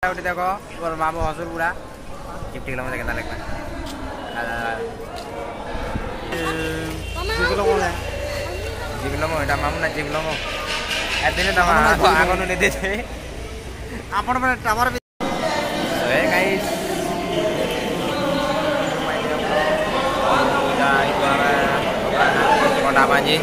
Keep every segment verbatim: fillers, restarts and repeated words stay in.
देखो और मामू हसुर पूरा गिफ्ट किलो मुझे कितना लगता है जिगलो मोले जिगलो मो एटा मामू ना जिगलो मो एदिने तमा आगो ने दे छे आपण माने टावर भी ए guys Kantabaji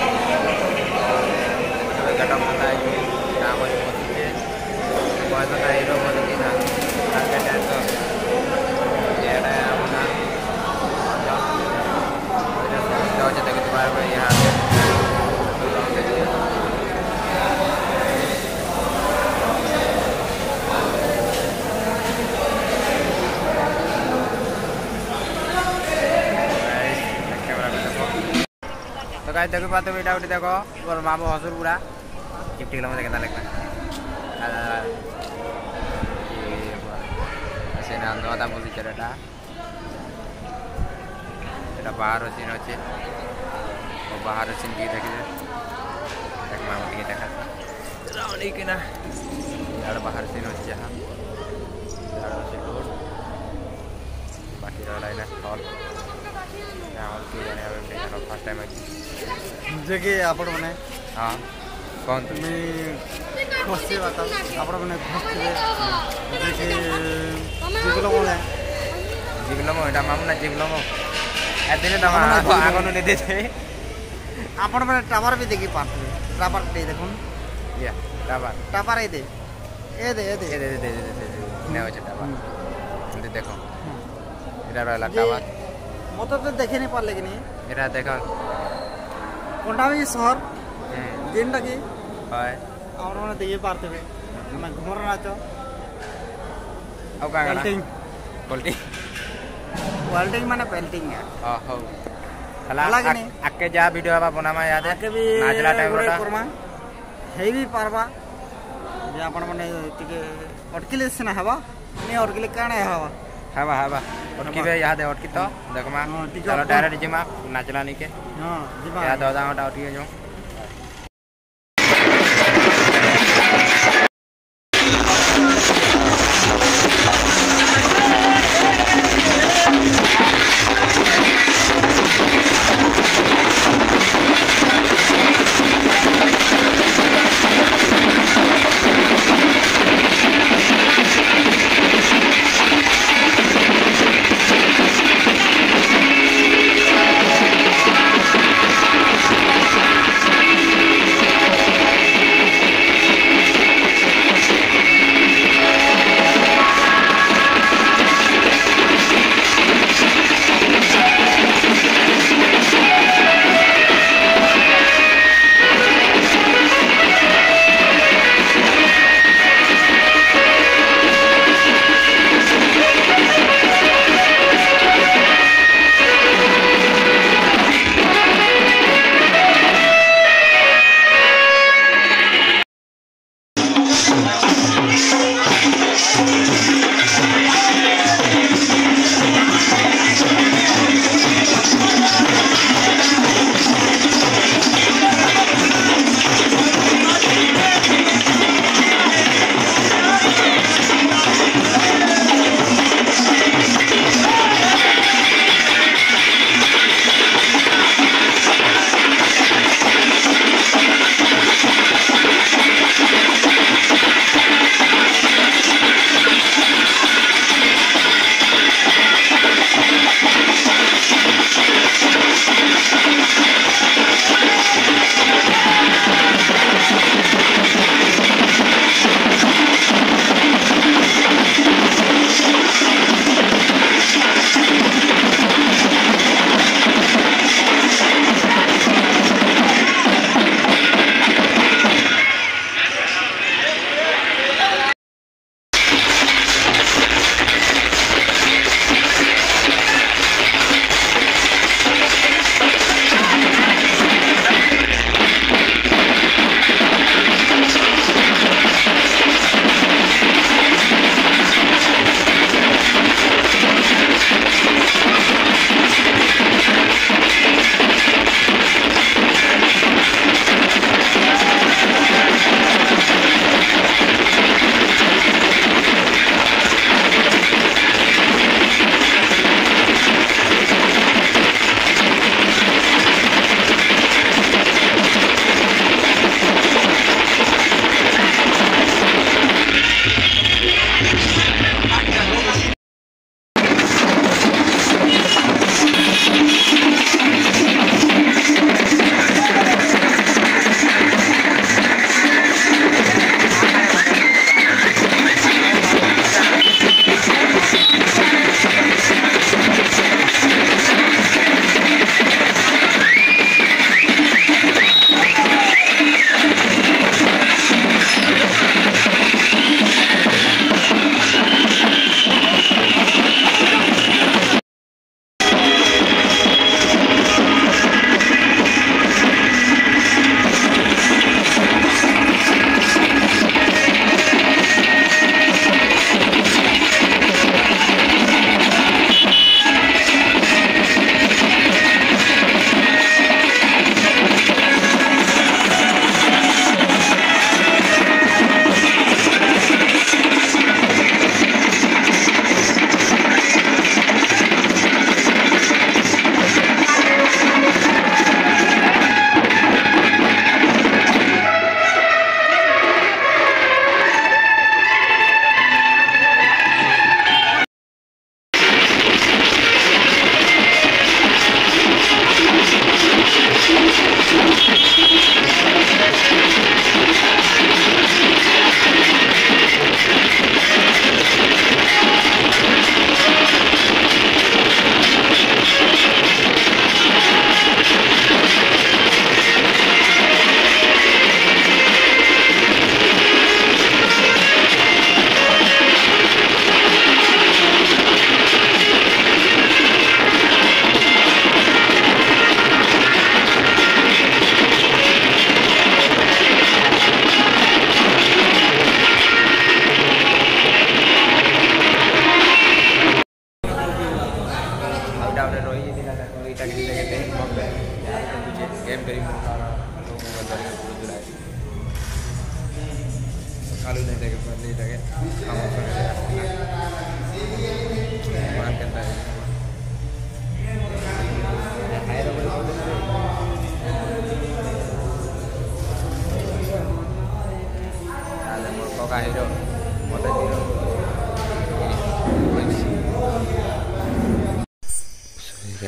gadang kata itu nama posisi bahasa Khair posisi na harga Dence ya ada mana jauh jauh kita baru ya guys देखो पाते बेटा उठी देखो और मामू हसुर पूरा गिफ्ट किलो मुझे कितना लगता है ऐसे ना अंदर वाला बोली चलेटा এটা বাহার সিন আছে ও বাহার সিন কি দেখিছে দেখ মামু কি দেখা রাউনি কিনা আর বাহার সিন আছে যা আর আছে রোড বাকি রলাইনা হল यहाँ की जाने अब देखो फर्स्ट टाइम है जगह आपण माने हां कौन मैं खोसे बताओ आपण माने खोसे जगह जिगलो मोले जिगलो मो एटा मामू ना जिगलो मो एदिने तमा आगो ने दे छे आपण माने टावर भी देखि पाते टावर दे देखुन या टावर टावर ए दे ए दे ए दे दे दे दे दे ने हो टावर दे देखो एटा रहला टावर मत तो देखे नहीं पाले कि नहीं एरा देखो कोंडावी शहर दिनटा की हाय और माने देखि पाते बे मैं घुमर नाचो अब का गाना पेल्टिंग वेल्डिंग माने पेल्टिंग है हां हो हला आके जा वीडियो बा बनामा याद है नाचला टाइम रा करमा हेवी पारबा जे आपण माने टिके अटकिले से ना हवा नहीं अटकिले काने हवा हवा हवा अटकी बे याद है अटकी तो देखमा चलो डायरेक्ट जिमा नाचला नहीं के हां जिमा याद हो दाटा अटकी जो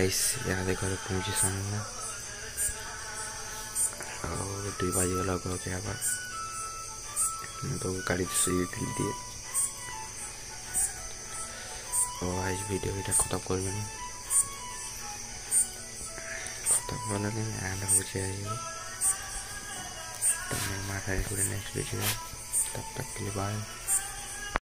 गाइस यहाँ देखो पहुँचे सामने और दुई बाजी वाला को क्या बात तो गाड़ी से दिए और आज वीडियो भी खत्म कर खत्म कर एंड हो जाए तो मैं माथा नेक्स्ट वीडियो तब तक के लिए बाय।